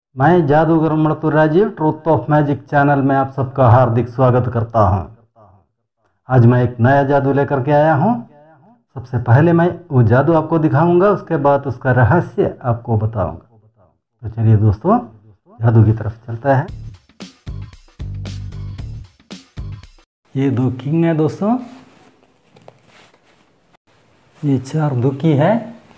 मैं जादूगर मृत्यु Rajeev truth of magic channel में आप सबका हार्दिक स्वागत करता हूं। आज मैं एक नया जादू लेकर के आया हूं। सबसे पहले मैं वो जादू आपको दिखाऊंगा, उसके बाद उसका रहस्य आपको बताऊंगा। तो चलिए दोस्तों, जादू की तरफ चलता है। ये दो किंग है दोस्तों, ये 4 दुखी है।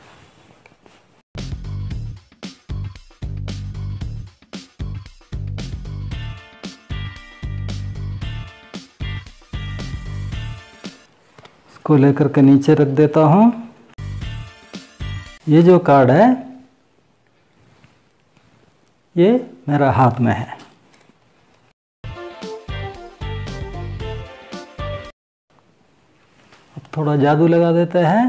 को लेकर के नीचे रख देता हूं। ये जो कार्ड है ये मेरा हाथ में है। अब थोड़ा जादू लगा देते हैं।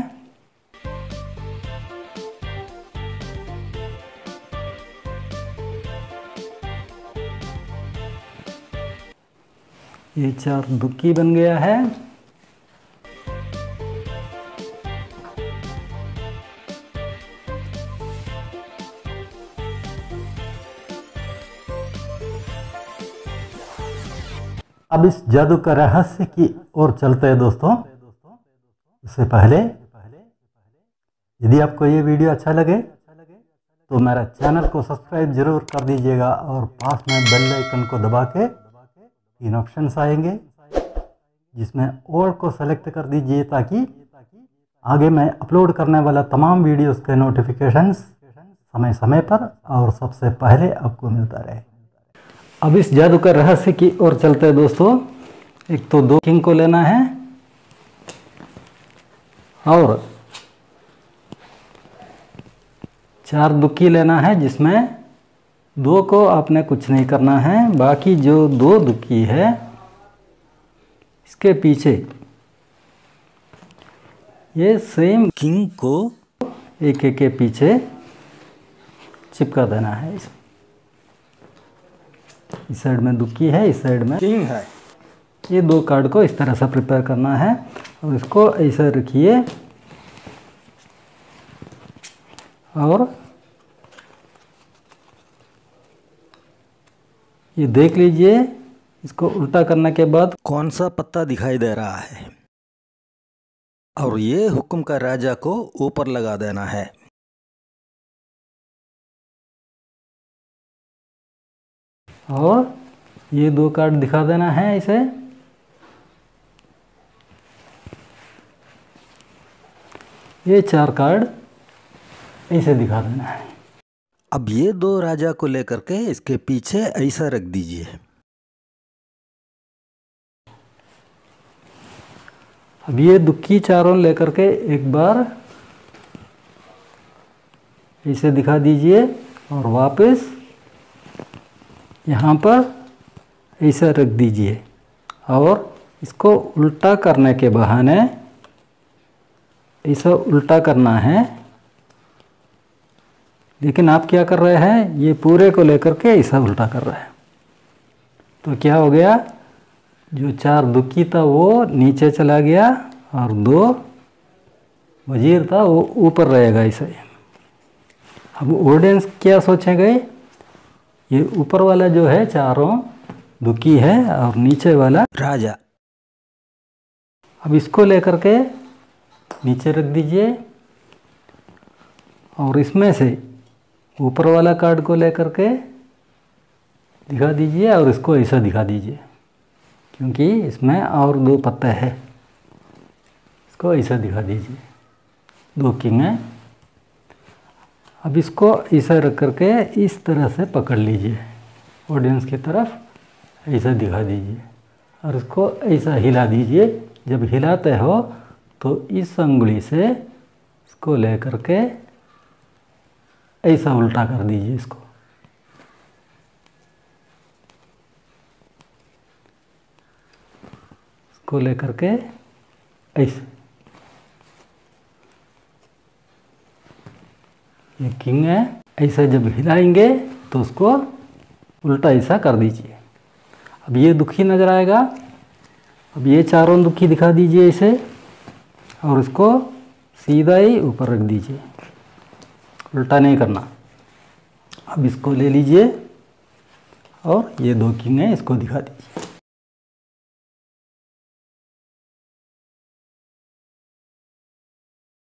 ये 4 दुक्की बन गया है। अब इस जादू का रहस्य की ओर चलते हैं दोस्तों। इससे पहले यदि आपको ये वीडियो अच्छा लगे तो मेरा चैनल को सब्सक्राइब जरूर कर दीजिएगा और पास में बेल आइकन को दबा के 3 ऑप्शंस आएंगे जिसमें ऑल को सेलेक्ट कर दीजिए ताकि आगे मैं अपलोड करने वाला तमाम वीडियोस के नोटिफिकेशंस समय समय पर और सबसे पहले आपको मिलता रहे। अब इस जादू का रहस्य की ओर चलते हैं दोस्तों। एक तो 2 किंग को लेना है और 4 दुक्की लेना है, जिसमें 2 को आपने कुछ नहीं करना है। बाकी जो 2 दुक्की है इसके पीछे ये सेम किंग को एक के पीछे चिपका देना है। इस साइड में दुक्की है, इस साइड में किंग है। ये 2 कार्ड को इस तरह से प्रिपेयर करना है और इसको ऐसा रखिए और ये देख लीजिए। इसको उल्टा करने के बाद कौन सा पत्ता दिखाई दे रहा है और ये हुक्म का राजा को ऊपर लगा देना है। और ये 2 कार्ड दिखा देना है इसे। ये 4 कार्ड ऐसे दिखा देना है। अब ये 2 राजा को लेकर के इसके पीछे ऐसा रख दीजिए। अब ये दुक्की चारों लेकर के एक बार ऐसे दिखा दीजिए और वापस यहाँ पर ऐसा रख दीजिए और इसको उल्टा करने के बहाने ऐसा उल्टा करना है। लेकिन आप क्या कर रहे हैं, ये पूरे को लेकर के ऐसा उल्टा कर रहे हैं। तो क्या हो गया, जो 4 दुक्की था वो नीचे चला गया और 2 वजीर था वो ऊपर रहेगा ऐसे। अब ऑडियंस क्या सोचेंगे, ये ऊपर वाला जो है 4 दुक्की है और नीचे वाला राजा। अब इसको लेकर के नीचे रख दीजिए और इसमें से ऊपर वाला कार्ड को लेकर के दिखा दीजिए और इसको ऐसा दिखा दीजिए, क्योंकि इसमें और 2 पत्ते हैं। इसको ऐसा दिखा दीजिए, 2 किंग है। अब इसको ऐसा रख करके इस तरह से पकड़ लीजिए, ऑडियंस की तरफ ऐसा दिखा दीजिए और इसको ऐसा हिला दीजिए। जब हिलाते हो तो इस अंगुली से इसको ले करके ऐसा उल्टा कर दीजिए। इसको ले करके ऐसे, ये किंग है। ऐसा जब हिलाएंगे तो उसको उल्टा ऐसा कर दीजिए। अब ये दुखी नज़र आएगा। अब ये 4 दुखी दिखा दीजिए इसे और इसको सीधा ही ऊपर रख दीजिए, उल्टा नहीं करना। अब इसको ले लीजिए और ये 2 किंग है, इसको दिखा दीजिए।